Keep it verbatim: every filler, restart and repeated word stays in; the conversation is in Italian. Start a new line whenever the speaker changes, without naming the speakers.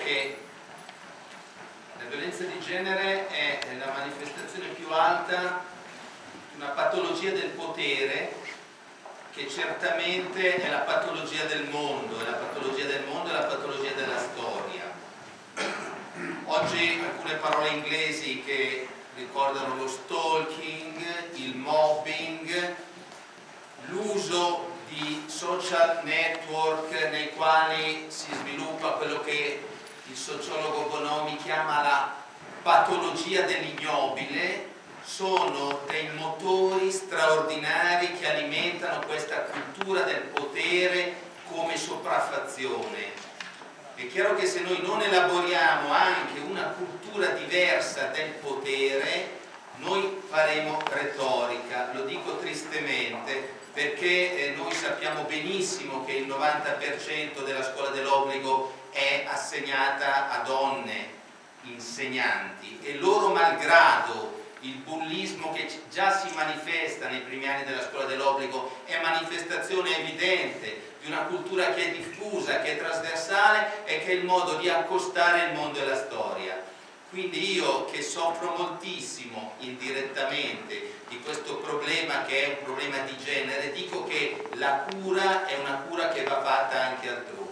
che la violenza di genere è la manifestazione più alta di una patologia del potere che certamente è la patologia del mondo, è la patologia del mondo e la patologia della storia. Oggi alcune parole inglesi che ricordano lo stalking, il mobbing, l'uso di social network nei quali si sviluppa quello che il sociologo Bonomi chiama la patologia dell'ignobile, sono dei motori straordinari che alimentano questa cultura del potere come sopraffazione. È chiaro che se noi non elaboriamo anche una cultura diversa del potere, noi faremo retorica, lo dico tristemente, perché eh, noi sappiamo benissimo che il novanta per cento della scuola dell'obbligo è assegnata a donne insegnanti e loro malgrado il bullismo che già si manifesta nei primi anni della scuola dell'obbligo è manifestazione evidente di una cultura che è diffusa, che è trasversale e che è il modo di accostare il mondo e la storia. Quindi io che soffro moltissimo indirettamente di questo problema che è un problema di genere, dico che la cura è una cura che va fatta anche altrove.